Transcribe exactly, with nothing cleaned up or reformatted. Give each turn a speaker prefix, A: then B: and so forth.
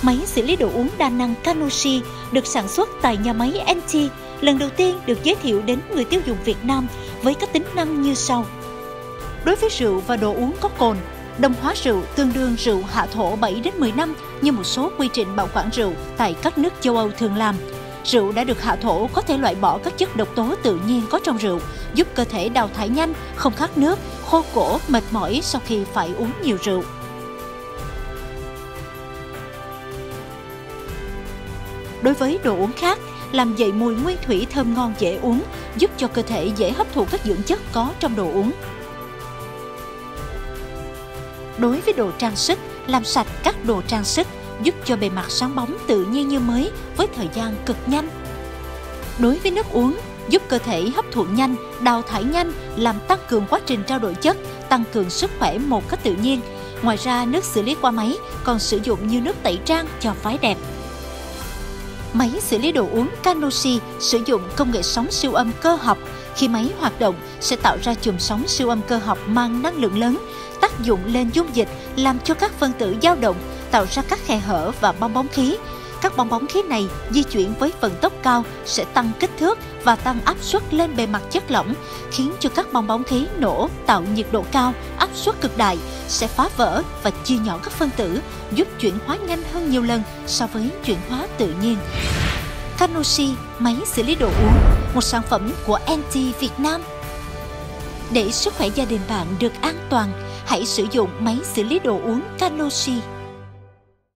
A: Máy xử lý đồ uống đa năng Kanoshi được sản xuất tại nhà máy en tê, lần đầu tiên được giới thiệu đến người tiêu dùng Việt Nam với các tính năng như sau. Đối với rượu và đồ uống có cồn, đồng hóa rượu tương đương rượu hạ thổ bảy đến mười năm như một số quy trình bảo quản rượu tại các nước châu Âu thường làm. Rượu đã được hạ thổ có thể loại bỏ các chất độc tố tự nhiên có trong rượu, giúp cơ thể đào thải nhanh, không khát nước, khô cổ, mệt mỏi sau khi phải uống nhiều rượu. Đối với đồ uống khác, làm dậy mùi nguyên thủy thơm ngon dễ uống, giúp cho cơ thể dễ hấp thụ các dưỡng chất có trong đồ uống. Đối với đồ trang sức, làm sạch các đồ trang sức, giúp cho bề mặt sáng bóng tự nhiên như mới với thời gian cực nhanh. Đối với nước uống, giúp cơ thể hấp thụ nhanh, đào thải nhanh, làm tăng cường quá trình trao đổi chất, tăng cường sức khỏe một cách tự nhiên. Ngoài ra, nước xử lý qua máy còn sử dụng như nước tẩy trang cho phái đẹp. Máy xử lý đồ uống Kanoshi sử dụng công nghệ sóng siêu âm cơ học. Khi máy hoạt động sẽ tạo ra chùm sóng siêu âm cơ học mang năng lượng lớn, tác dụng lên dung dịch làm cho các phân tử dao động, tạo ra các khe hở và bong bóng khí. Các bong bóng khí này di chuyển với vận tốc cao sẽ tăng kích thước và tăng áp suất lên bề mặt chất lỏng, khiến cho các bong bóng khí nổ, tạo nhiệt độ cao, áp suất cực đại, sẽ phá vỡ và chia nhỏ các phân tử, giúp chuyển hóa nhanh hơn nhiều lần so với chuyển hóa tự nhiên. Kanoshi, máy xử lý đồ uống, một sản phẩm của en tê Việt Nam. Để sức khỏe gia đình bạn được an toàn, hãy sử dụng máy xử lý đồ uống Kanoshi.